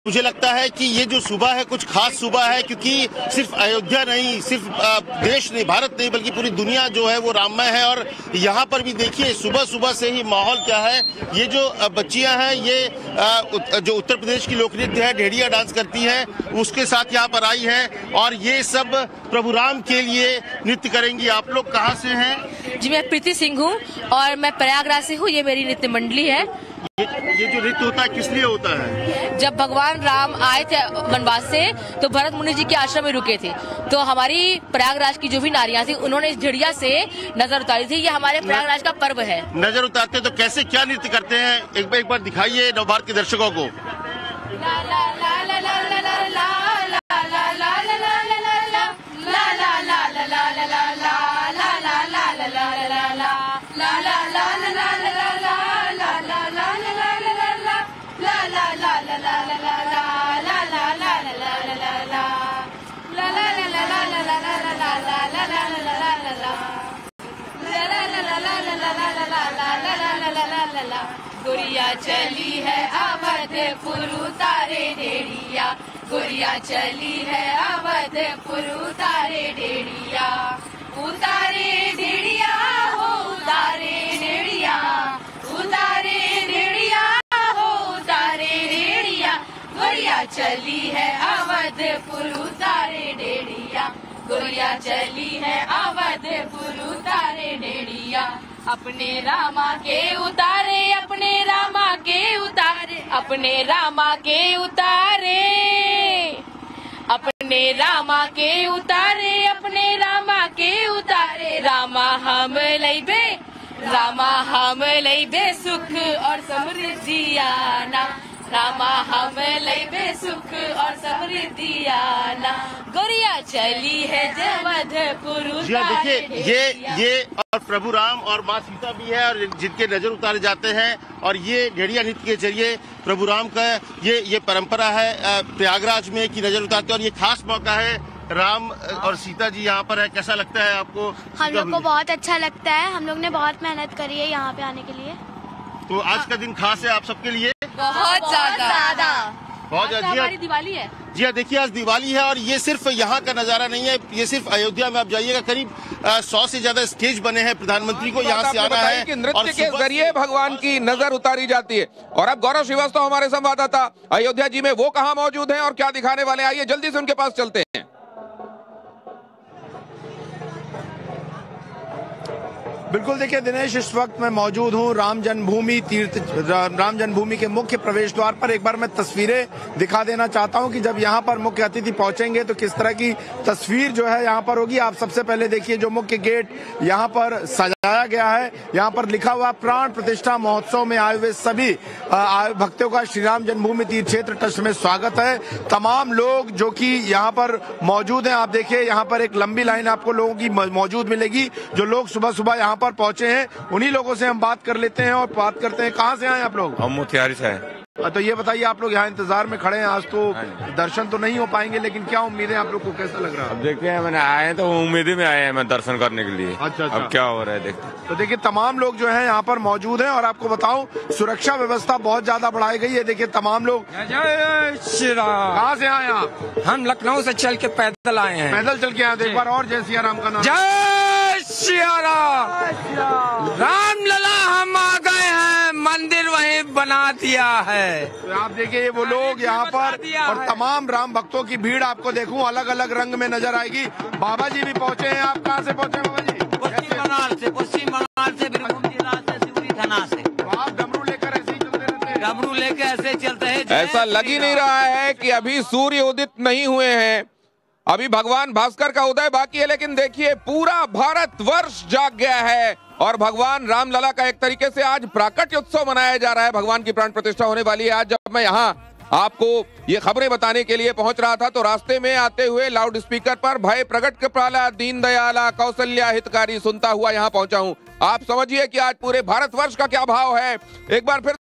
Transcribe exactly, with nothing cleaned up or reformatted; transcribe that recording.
मुझे लगता है कि ये जो सुबह है कुछ खास सुबह है, क्योंकि सिर्फ अयोध्या नहीं, सिर्फ देश नहीं, भारत नहीं, बल्कि पूरी दुनिया जो है वो राममय है। और यहाँ पर भी देखिए सुबह सुबह से ही माहौल क्या है। ये जो बच्चियां हैं, ये जो उत्तर प्रदेश की लोक नृत्य है, ढेड़िया डांस करती हैं, उसके साथ यहाँ पर आई हैं और ये सब प्रभु राम के लिए नृत्य करेंगी। आप लोग कहाँ से हैं? जी, मैं प्रीति सिंह हूँ और मैं प्रयागराज से हूँ। ये मेरी नृत्य मंडली है। ये, ये जो नृत्य होता है किस लिए होता है? जब भगवान राम आए थे वनवास से तो भरत मुनि जी के आश्रम में रुके थे, तो हमारी प्रयागराज की जो भी नारियां थी उन्होंने इस ढेड़िया से नजर उतारी थी। ये हमारे प्रयागराज का पर्व है। नजर उतारते तो कैसे क्या नृत्य करते हैं, एक बार एक बार दिखाइए नवभारत के दर्शकों को। ला ला ला ला ला ला ला ला ला ला ला ला ला ला ला ला गुड़िया चली है अवधपुर उतारे ढेड़िया, गुड़िया चली है अवधपुर उतारे ढेड़िया, उतारे ढेड़िया हो उतारे ढेड़िया, उतारे ढेड़िया हो उतारे ढेड़िया, गुड़िया चली है अवधपुर उतारे ढेड़िया, गुड़िया चली है अवधपुर उतारे ढेड़िया। अपने रामा के उतारे, अपने रामा के उतारे, अपने रामा के उतारे, अपने रामा के उतारे, अपने रामा के उतारे, रामा हम लइबे, रामा हम लइबे सुख और समृद्धि आना, रामा हम लइबे सुख और समृद्धि आना, गुड़िया चली है अवधपुर उतारे। देखिए ये ये और प्रभु राम और माँ सीता भी है और जिनके नजर उतारे जाते हैं, और ये ढेड़िया नृत्य के जरिए प्रभु राम का ये ये परंपरा है प्रयागराज में की नजर उतारते हैं। और ये खास मौका है, राम और सीता जी यहाँ पर है। कैसा लगता है आपको? हम लोग को बहुत अच्छा लगता है। हम लोग ने बहुत मेहनत करी है यहाँ पे आने के लिए। तो आज का दिन खास है आप सबके लिए? बहुत ज्यादा बहुत ज्यादा। हमारी दिवाली है। जी हाँ, देखिए आज दिवाली है और ये सिर्फ यहाँ का नजारा नहीं है, ये सिर्फ अयोध्या में आप जाइएगा करीब सौ से ज्यादा स्टेज बने हैं। प्रधानमंत्री को यहाँ से आना है कि नृत्य के जरिए भगवान की नजर उतारी जाती है। और अब गौरव श्रीवास्तव हमारे संवाददाता अयोध्या जी में, वो कहाँ मौजूद हैं और क्या दिखाने वाले, आइए जल्दी से उनके पास चलते हैं। बिल्कुल, देखिए दिनेश, इस वक्त मैं मौजूद हूँ राम जन्मभूमि तीर्थ राम जन्मभूमि के मुख्य प्रवेश द्वार पर। एक बार मैं तस्वीरें दिखा देना चाहता हूँ कि जब यहाँ पर मुख्य अतिथि पहुंचेंगे तो किस तरह की तस्वीर जो है यहाँ पर होगी। आप सबसे पहले देखिए जो मुख्य गेट यहाँ पर सजाया गया है, यहाँ पर लिखा हुआ प्राण प्रतिष्ठा महोत्सव में आए हुए सभी भक्तों का श्री राम जन्मभूमि तीर्थ क्षेत्र ट्रस्ट में स्वागत है। तमाम लोग जो कि यहाँ पर मौजूद हैं, आप देखिए यहाँ पर एक लंबी लाइन आपको लोगों की मौजूद मिलेगी। जो लोग सुबह सुबह यहाँ पर पहुंचे हैं उन्हीं लोगों से हम बात कर लेते हैं और बात करते हैं। कहाँ से आए आप लोग? हम मोतिहारी से हैं। तो ये बताइए, आप लोग यहाँ इंतजार में खड़े हैं, आज तो दर्शन तो नहीं हो पाएंगे, लेकिन क्या उम्मीद है आप लोग को, कैसा लग रहा है? अब देखते हैं, मैंने आए हैं तो उम्मीद में आए हैं मैं दर्शन करने के लिए। अच्छा, अच्छा। अब क्या हो रहा है देखते हैं। तो देखिए तमाम लोग जो हैं यहाँ पर मौजूद हैं और आपको बताऊं सुरक्षा व्यवस्था बहुत ज्यादा बढ़ाई गई है। देखिए तमाम लोग। जय श्री राम। कहाँ से आए आप? हम लखनऊ से चल के पैदल आए हैं। पैदल चल के आए। एक बार और जय सिया राम का नाम। जय सिया राम। राम लला हम आ गए हैं, मंदिर वहीं बना दिया है। तो आप देखिए वो लोग यहाँ पर और तमाम राम भक्तों की भीड़ आपको देखूं अलग अलग रंग में नजर आएगी। बाबा जी भी पहुँचे हैं। आप कहाँ से पहुँचे बाबा जी? पश्चिम बंगाल से, पश्चिम बंगाल से, बीरभूम जिला से, शिवरी थाना से। आप डमरू लेकर ऐसे ही चलते रहते हैं? डमरू लेकर ऐसे चलते हैं। ऐसा लग ही नहीं रहा है कि अभी सूर्य उदित नहीं हुए हैं, अभी भगवान भास्कर का उदय बाकी है। लेकिन देखिए पूरा भारत वर्ष जाग गया है और भगवान रामलला का एक तरीके से आज प्राकट्य उत्सव मनाया जा रहा है। भगवान की प्राण प्रतिष्ठा होने वाली है आज। जब मैं यहाँ आपको ये खबरें बताने के लिए पहुंच रहा था तो रास्ते में आते हुए लाउड स्पीकर पर भय प्रकट कृपाला दीन दयाला कौशल्या हितकारी सुनता हुआ यहाँ पहुंचा हूँ। आप समझिए कि आज पूरे भारतवर्ष का क्या भाव है। एक बार फिर